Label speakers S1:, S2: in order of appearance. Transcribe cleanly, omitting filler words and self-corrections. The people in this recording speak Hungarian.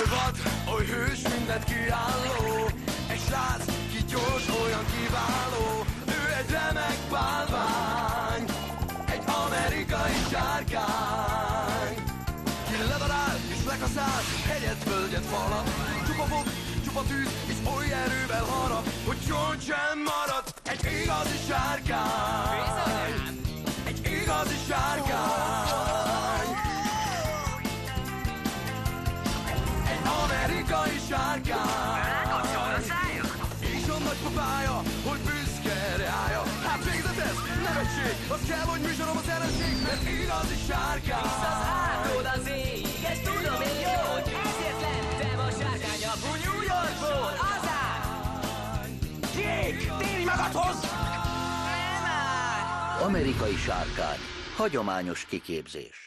S1: vad, oly hős, mindent kiálló. Egy srác, ki gyors, olyan kiváló. Ő egy remek bálvány, egy amerikai sárkány. Ki ledarál és lekaszál, hegyet, völgyet, falat. Csupa fog, csupa tűz, és oly erővel harap, hogy csont sem marad. Egy igazi sárkány, egy igazi sárkány. Egy amerikai sárkány. És a nagypapája, hogy büszke reája. Hát végzett ez, nevetség, az kell, hogy műsorom az ellenség, mert igazi sárkány.
S2: Visz az átod az ég, ezt tudom én jól, ezért lettem a sárkány apu New Yorkból, azán!
S3: Jég, térj magadhoz!
S2: Nem áll!
S4: Amerikai sárkány. Hagyományos kiképzés.